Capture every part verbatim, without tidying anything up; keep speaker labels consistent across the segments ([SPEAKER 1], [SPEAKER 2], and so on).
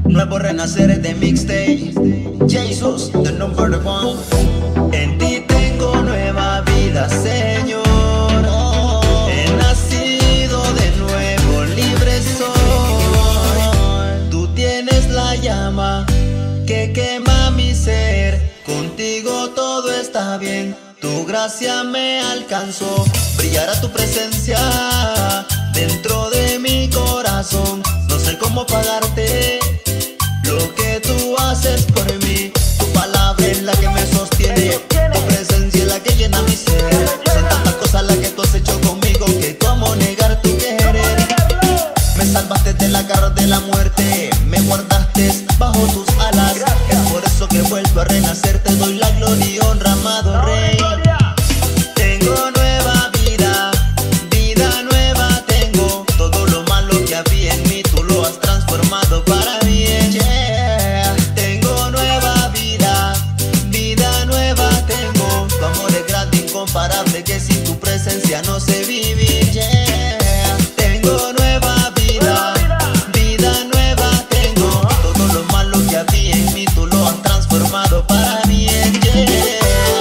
[SPEAKER 1] Nuevo renacer de mixtape. Jesus, the number one. En ti tengo nueva vida, Señor. He nacido de nuevo, libre soy. Tú tienes la llama que quema mi ser. Contigo todo está bien. Tu gracia me alcanzó. Brillará tu presencia dentro de mi corazón. No sé cómo pagarte lo que tú haces por mí. Tu palabra es la que me sostiene. Tu presencia es la que llena mi ser. Son tantas cosas las que tú has hecho conmigo que cómo negar tu querer. Me salvaste de la garra de la muerte. Me guardaste bajo tus alas. Es por eso que vuelvo a renacer. Te doy la gloria y honra, amado Rey. Tengo nueva vida, vida nueva tengo. Todo lo malo que había en mí tú lo has transformado para bien. Yeah. Tengo nueva vida, vida nueva tengo. Tu amor es grande, incomparable, que sin tu presencia no sé vivir. Yeah. Tengo nueva vida, vida nueva tengo. Todo lo malo que había en mí tú lo has transformado para bien. Yeah.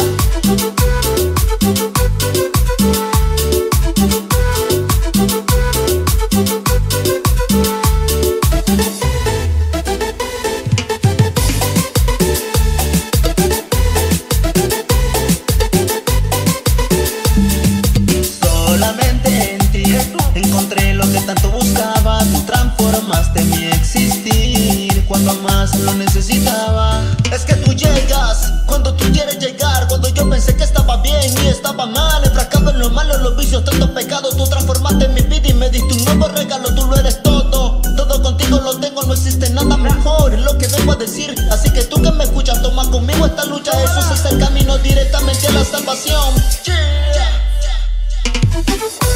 [SPEAKER 1] Solamente en ti encontré lo que tanto buscaba. Tú transformaste mi existir cuando más lo necesitaba. Es que tú llegas cuando tú quieres llegar. Cuando yo pensé que estaba bien y estaba mal, enfrascado en lo malo, en los vicios, tantos pecados. Tú transformaste mi vida y me diste un nuevo regalo. Tú lo eres todo, todo contigo lo tengo. No existe nada mejor, es lo que vengo a decir. Así que tú que me escuchas, toma conmigo esta lucha. Jesús es el camino directamente a la salvación. Yeah.